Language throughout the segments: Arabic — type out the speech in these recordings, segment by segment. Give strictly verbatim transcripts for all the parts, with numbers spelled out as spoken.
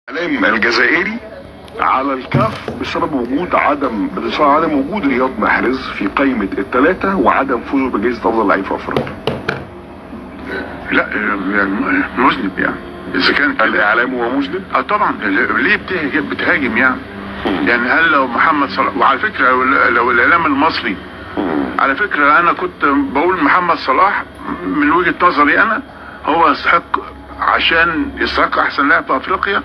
الاعلام الجزائري على الكاف بسبب وجود عدم بسبب عدم وجود رياض محرز في قائمة الثلاثة وعدم فوزه بجائزة افضل لعيب في افريقيا. لا مذنب يعني اذا كان الاعلام هو مذنب؟ اه طبعا. ليه بتهاجم بتهاجم يعني؟ يعني هل لو محمد صلاح، وعلى فكره لو, لو الاعلام المصري، على فكره انا كنت بقول محمد صلاح من وجهه نظري انا هو يستحق، عشان يستحق احسن لاعب في افريقيا،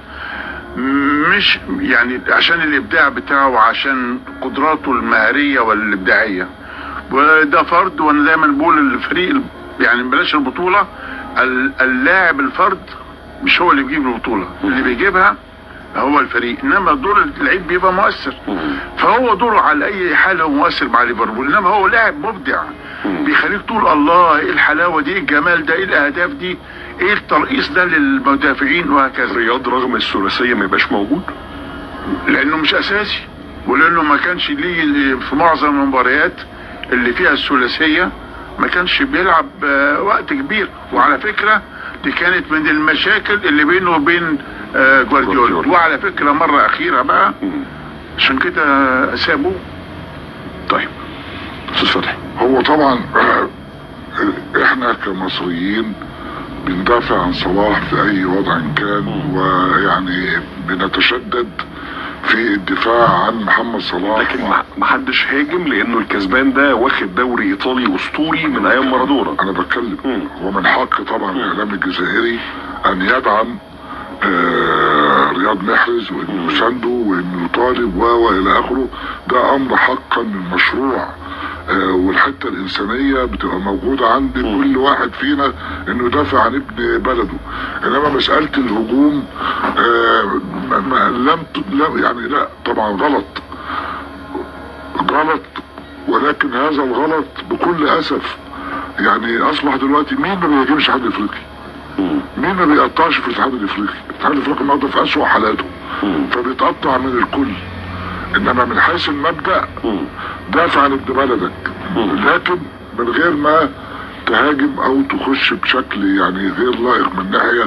مش يعني عشان الابداع بتاعه وعشان قدراته المهاريه والابداعيه، وده فرد. وانا دايما بقول الفريق يعني بلاش البطوله، اللاعب الفرد مش هو اللي بيجيب البطوله، اللي بيجيبها هو الفريق، انما دور اللعيب بيبقى مؤثر. فهو دوره على اي حال هو مؤثر مع ليفربول، انما هو لاعب مبدع بيخليك تقول الله ايه الحلاوه دي، ايه الجمال ده، ايه الاهداف دي، ايه الترقيص ده للمدافعين وهكذا. رياض رغم الثلاثيه ما يبقاش موجود لانه مش اساسي، ولانه ما كانش ليه في معظم المباريات اللي فيها الثلاثيه ما كانش بيلعب وقت كبير. وعلى فكره دي كانت من المشاكل اللي بينه وبين جوارديولا، وعلى فكره مره اخيره بقى عشان كده سابوه. طيب استاذ فتحي، هو طبعا احنا كمصريين بندافع عن صلاح في اي وضع كان، ويعني بنتشدد في الدفاع عن محمد صلاح، لكن ما حدش هاجم لانه الكسبان ده واخد دوري ايطالي اسطوري من ايام مارادونا. انا بتكلم هو من حق طبعا الاعلام الجزائري ان يدعم آه رياض محرز وانه يسانده وانه يطالب و الى اخره. ده امر حقا مشروع، آه والحته الانسانيه بتبقى موجوده عند كل واحد فينا انه يدافع عن ابن بلده. انما مساله الهجوم آه ما لم لم يعني لا طبعا غلط غلط، ولكن هذا الغلط بكل اسف يعني اصبح دلوقتي مين ما بيهاجمش حد افريقي؟ مين ما بيقطعش في الاتحاد الافريقي؟ الاتحاد الافريقي النهارده في اسوء حالاته فبيتقطع من الكل. انما من حيث المبدا دافع عن ابن بلدك، لكن من غير ما تهاجم او تخش بشكل يعني غير لائق من الناحيه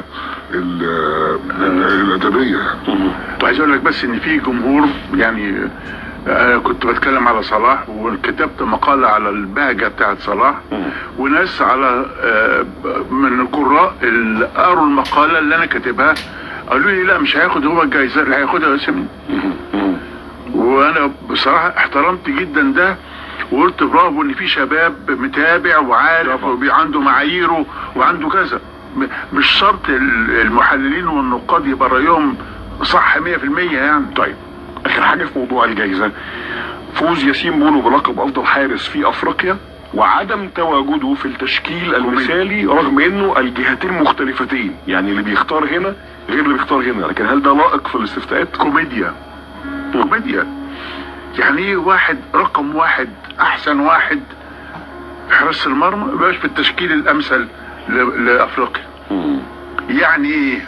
الادبيه يعني. وعايز اقول لك بس ان في جمهور يعني انا كنت بتكلم على صلاح وكتبت مقاله على البهجه بتاعت صلاح، وناس على من القراء اللي قروا المقاله اللي انا كاتبها قالوا لي لا مش هياخد هو الجايزه، اللي هياخدها ياسمين. وانا بصراحه احترمت جدا ده وقلت برافو ان في شباب متابع وعارف وعنده معاييره وعنده كذا. مش شرط المحللين والنقاد يبقى رايهم صح مية في المية يعني. طيب اخر حاجه في موضوع الجائزه، فوز ياسين بونو بلقب افضل حارس في افريقيا وعدم تواجده في التشكيل المثالي رغم انه الجهتين مختلفتين، يعني اللي بيختار هنا غير اللي بيختار هنا، لكن هل ده لائق في الاستفتاءات؟ كوميديا كوميديا. يعني ايه واحد رقم واحد احسن واحد حراس المرمى مبقاش في التشكيل الامثل لافريقيا؟ يعني ايه؟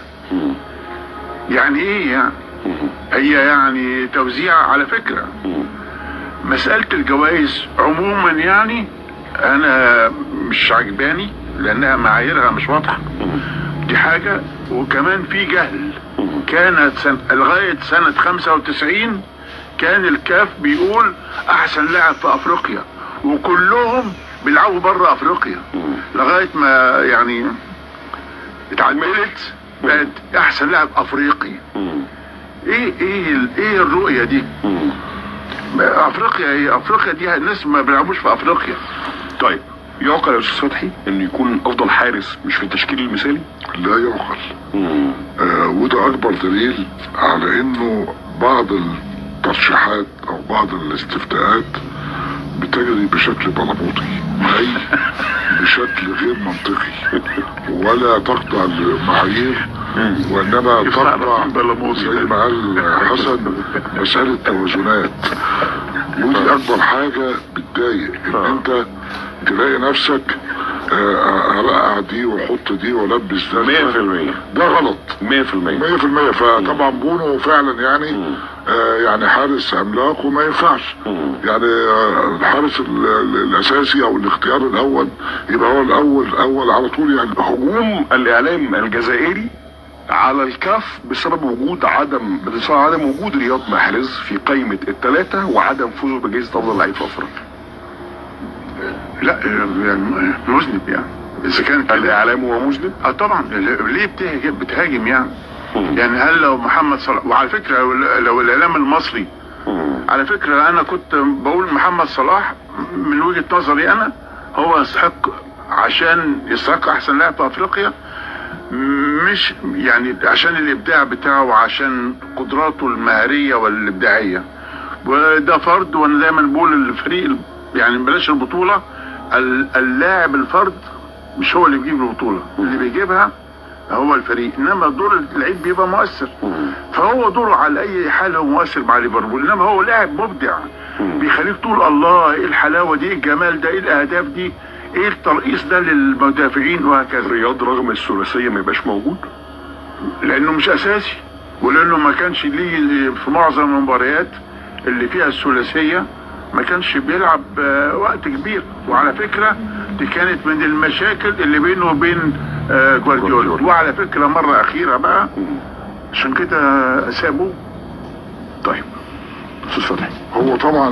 يعني ايه يعني؟ هي يعني توزيع على فكرة. مسألة الجوائز عموما يعني انا مش عجباني لانها معاييرها مش واضحة، دي حاجة. وكمان في جهل. كانت سنة لغاية سنة خمسة وتسعين كان الكاف بيقول احسن لاعب في افريقيا وكلهم بيلعبوا بره افريقيا، لغاية ما يعني اتعملت بقت احسن لاعب افريقي. ايه ايه ايه الرؤية دي؟ افريقيا هي افريقيا دي الناس ما بيلعبوش في افريقيا. طيب يعقل يا استاذ فتحي انه يكون افضل حارس مش في التشكيل المثالي؟ لا يعقل. آه وده اكبر دليل على انه بعض الترشيحات او بعض الاستفتاءات بتجري بشكل بلبوطي اي بشكل غير منطقي ولا تخضع للمعايير، وانما تخضع زي ما قال حسن مسألة توازنات. ودي اكبر حاجة بتضايق ان انت تلاقي نفسك ارقع دي واحط دي والبس ده مية في المية. ده غلط مية في المية مية في المية. فطبعا بونو فعلا يعني آه يعني حارس عملاق وما ينفعش يعني آه الحارس الاساسي او الاختيار الاول يبقى هو الاول اول على طول. يعني هجوم الاعلام الجزائري على الكاف بسبب وجود عدم بسبب عدم وجود رياض محرز في قائمة الثلاثة وعدم فوزه بجائزة أفضل لعيب في أفريقيا. لا يعني مذنب يعني اذا كان كده. الإعلام هو مذنب؟ اه طبعا. ليه بتهاجم بتهاجم يعني؟ يعني هل لو محمد صلاح، وعلى فكره لو, لو الاعلام المصري، على فكره انا كنت بقول محمد صلاح من وجهه نظري انا هو يستحق، عشان يستحق احسن لاعب في افريقيا، مش يعني عشان الابداع بتاعه وعشان قدراته المهاريه والابداعيه، وده فرد. وانا دايما بقول الفريق يعني بلاش البطوله، اللاعب الفرد مش هو اللي بيجيب البطوله، اللي بيجيبها هو الفريق، انما دور اللعيب بيبقى مؤثر. فهو دوره على اي حال هو مؤثر مع ليفربول، انما هو لاعب مبدع بيخليك تقول الله ايه الحلاوه دي، ايه الجمال ده، ايه الاهداف دي، ايه الترقيص ده للمدافعين وهكذا. رياض رغم الثلاثيه ما يبقاش موجود لانه مش اساسي، ولانه ما كانش ليه في معظم المباريات اللي فيها الثلاثيه ما كانش بيلعب وقت كبير. وعلى فكره دي كانت من المشاكل اللي بينه وبين جوارديولا، وعلى فكره مره اخيره بقى عشان كده سابوه. طيب استاذ فتحي، هو طبعا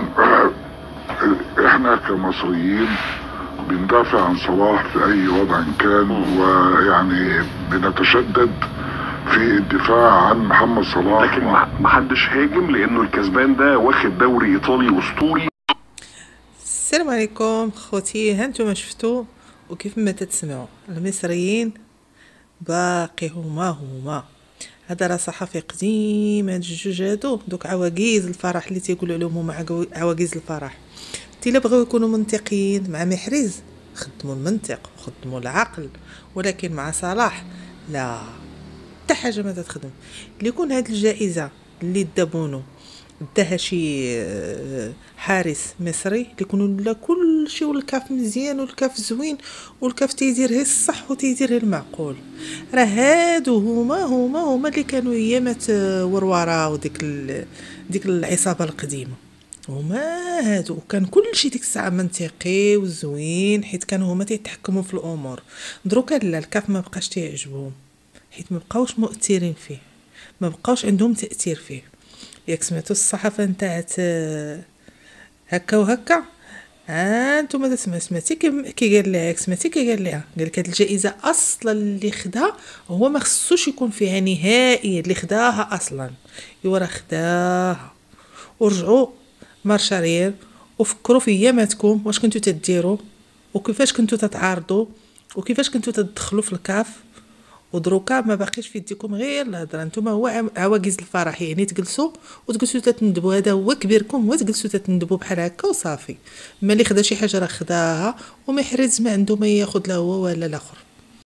احنا كمصريين بندافع عن صلاح في اي وضع كان، ويعني بنتشدد في الدفاع عن محمد صلاح، لكن ما حدش هاجم لانه الكسبان ده واخد دوري ايطالي اسطوري. السلام عليكم خوتي، هانتوما شفتوا وكيف ما تتسمعوا المصريين باقي هما هما. هذا راه صحفي قديم، هاد الجوج هادو دوك عواجيز الفرح اللي تيقولوا لهم هما عواجيز الفرح. تيلا بغاو يكونوا منطقيين مع محرز خدموا المنطق وخدموا العقل، ولكن مع صلاح لا حتى حاجه ما تخدم. اللي يكون هاد الجائزه اللي دابونو داها شي حارس مصري اللي يكونوا لا كل شيء والكاف مزيان والكاف زوين والكاف تيدير الصح وتيدير المعقول. راه هادو هما هما هما اللي كانوا ايامات ورواره وديك ديك العصابه القديمه، هما هادو. وكان كل شيء ديك الساعه منطقي وزوين حيت كانوا هما تيتحكموا في الامور. دروكا لا، الكاف ما بقاش تيعجبهم حيت ما بقاوش مؤثرين فيه، ما بقاوش عندهم تاثير فيه. ياك سمعتوا الصحافه نتاعت هكا وهكا؟ ها انتم تسمع سمعتي كي قال لها، ياك سمعتي كي قال لها قال لك هاد الجائزه اصلا اللي خداها هو ما خصوش يكون فيها نهائيا، اللي خداها اصلا يورا خداها. ورجعوا مارشارير وفكروا في اياماتكم واش كنتو تديروا وكيفاش كنتو تتعارضوا وكيفاش كنتو تدخلوا في الكاف. ودروكا ما باقيش في يديكم غير الهضره، نتوما هو عواجيز الفرح، يعني تجلسوا وتجلسوا تتندبوا. هذا هو كبيركم، هو تجلسوا تتندبوا بحال هكا وصافي. ما اللي خدا شي حاجه راه خداها، وما يحرز ما عنده ما ياخذ لا هو ولا الاخر.